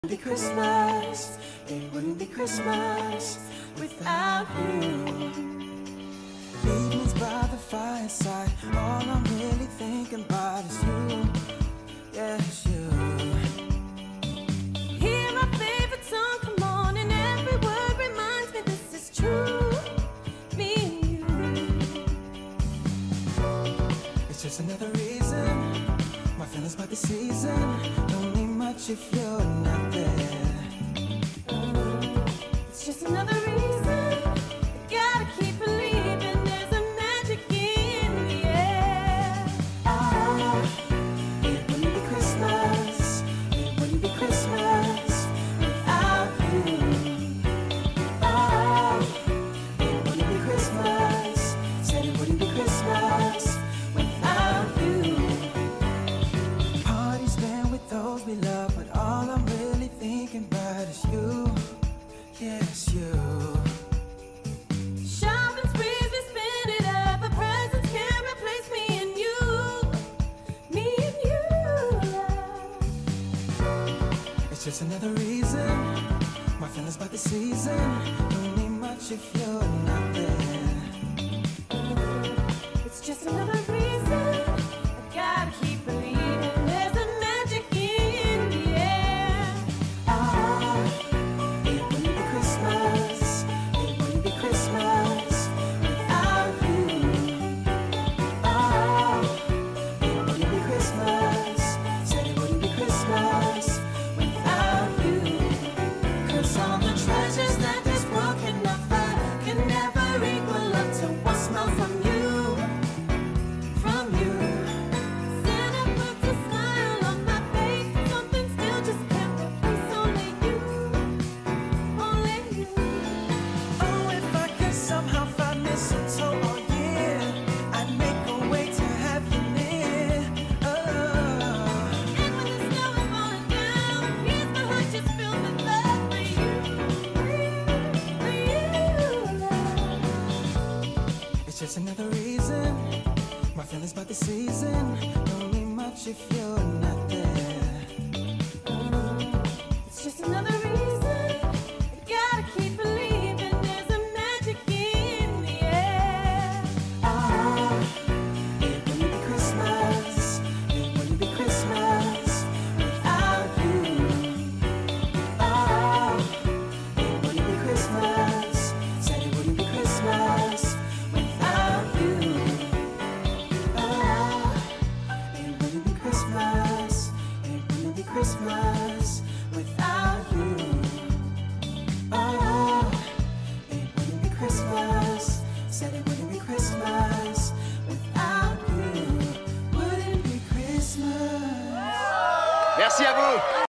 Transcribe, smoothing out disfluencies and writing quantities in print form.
Be Christmas, it wouldn't be Christmas without you. Evenings by the fireside, all I'm really thinking about is you. Yes, you. Hear my favorite song come on, and every word reminds me this is true. Me and you. It's just another reason. My feelings about the season don't mean much if you're not there. It's just another reason. I gotta keep believing there's a magic in the air. Oh, it wouldn't be Christmas. It wouldn't be Christmas without you. Oh, it wouldn't be Christmas. Said it wouldn't be Christmas without you. Parties spent with those we love, but all I'm really thinking about is you. Yes, you. Shopping sprees, we spend it up, but presents can't replace me and you. Me and you. It's just another reason. My feelings about the season don't mean much if you're not there. It's just another reason. I gotta keep believing there's a magic in the air. Oh, it wouldn't be Christmas. It wouldn't be Christmas without you. Oh, it wouldn't be Christmas. Said it wouldn't be Christmas without you. 'Cause all the treasures that this world can offer can never equal up to what smells from you. From you. Santa puts a smile on my face. Something still just can't replace only you. Only you. Oh, if I could somehow find mistletoe all year, I'd make a way to have you near. Oh, And when the snow is falling down, here's my heart just filled with love for you. For you, love. it's just another reason. My feelings about the season don't mean much if you're not there. It's just another reason. I gotta keep believing there's a magic in the air. Oh, it wouldn't be Christmas. It wouldn't be Christmas without you. Oh, it wouldn't be Christmas. Said it wouldn't be Christmas without you. Oh, it wouldn't be Christmas. It wouldn't be Christmas without you. Oh, it wouldn't be Christmas. Said it wouldn't be Christmas without you. Wouldn't be Christmas. Merci à vous.